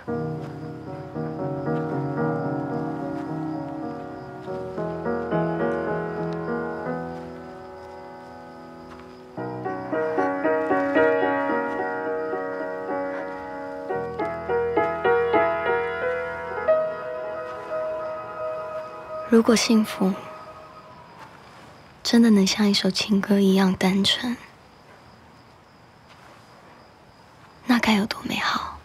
如果幸福真的能像一首情歌一样单纯，那该有多美好！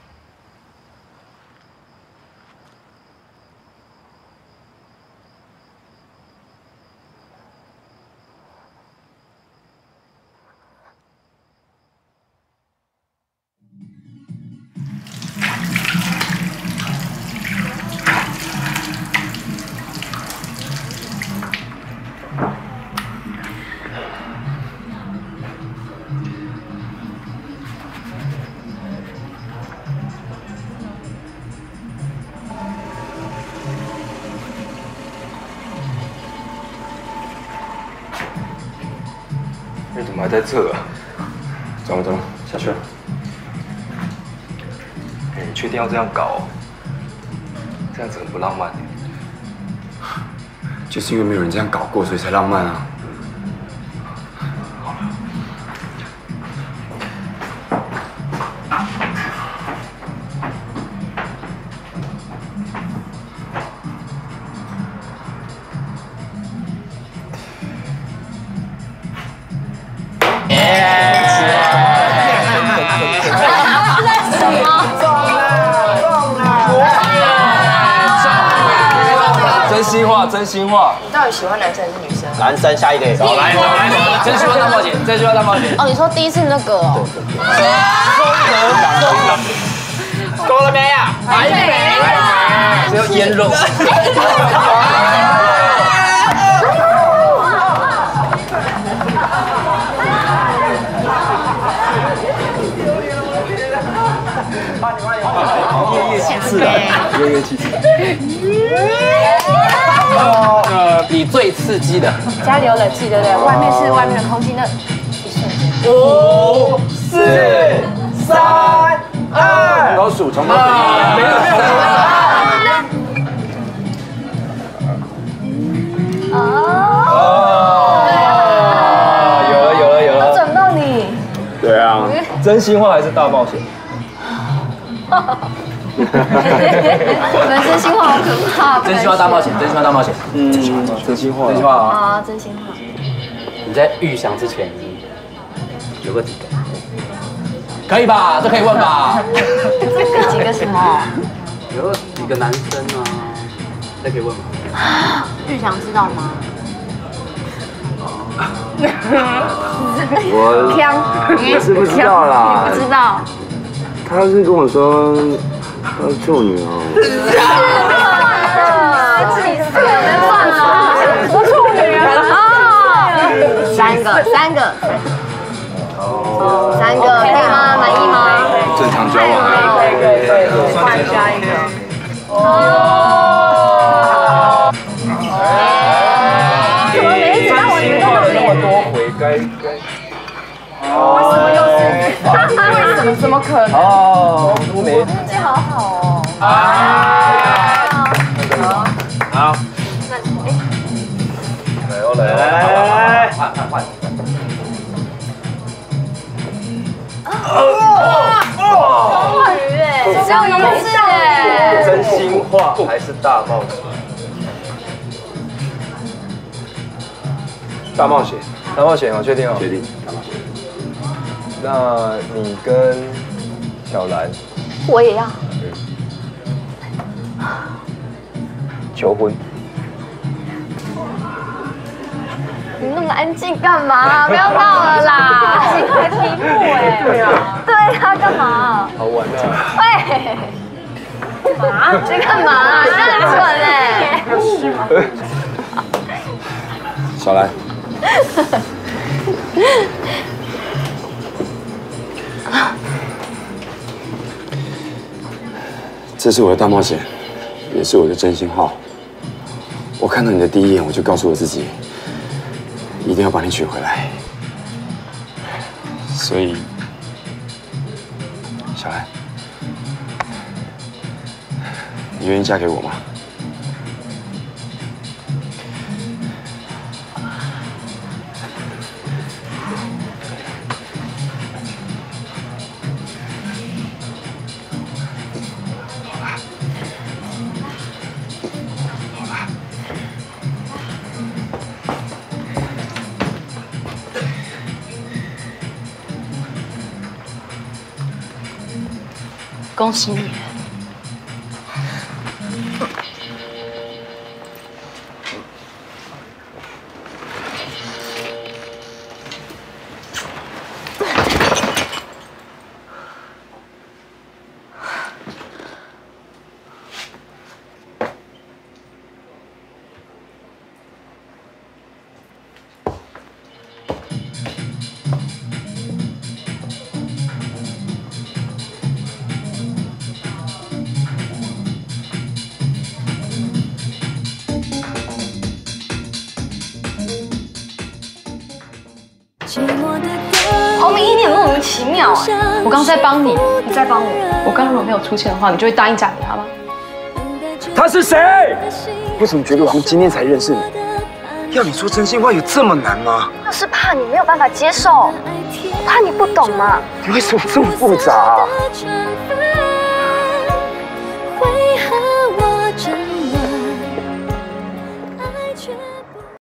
你怎么还在这啊？走了走了，下去了。你确定要这样搞？这样子很不浪漫。 就是因为没有人这样搞过，所以才浪漫啊。好了。 真心话， 你到底喜欢男生还是女生？ 男生，下一个。 走来，真心话大冒险，真心话大冒险。 哦，你说第一次那个哦。 够了没呀？还没。只有腌肉。 夜7次。 你最刺激的， 家里有冷气，对不对？外面是外面的空气，那一瞬间。 5、4、3、2， 老鼠从头没有。有了。 我整到你。 对啊，真心话还是大冒险？ 你们真心话好可怕！ 真心话大冒险，真心话大冒险。 真心话啊！ 啊，真心话。 你在预想之前有个几个？可以吧？这可以问吧？ 这个几个什么？ 有几个男生啊？这可以问吗？ 预想知道吗？ 我是不知道啦。 你不知道？ 他是跟我说他是处女哦。 几岁没算了？我处女啊！三个，可以吗？满意吗？ 正常交往啊。 可以，换下一个。怎么每一集让我觉得那么多回该。 为什么又是？为什么？怎么可能？ 哦，没。 运气好好哦。 好。 那来，换。 鱼哎，只有一次哎。 真心话还是大冒险？大冒险，我确定哦。 决定，大冒险。 那你跟小兰， 我也要。 求婚。 你那么安静干嘛？不要闹了啦！奇怪题目哎。对啊，干嘛？ 好玩啊！ 喂，干嘛？在干嘛？你很蠢哎。 小兰。这是我的大冒险，也是我的真心话。我看到你的第一眼，我就告诉我自己，一定要把你娶回来。所以，小兰， 你愿意嫁给我吗？ 恭喜你！ 黄明一，你很莫名其妙哎！ 我刚在帮你， 你在帮我。 我刚刚如果没有出现的话，你就会答应嫁给他吗？ 他是谁？为什么觉得我从今天才认识你？要你说真心话有这么难吗？ 就是怕你没有办法接受，我怕你不懂嘛。 你为什么这么复杂啊？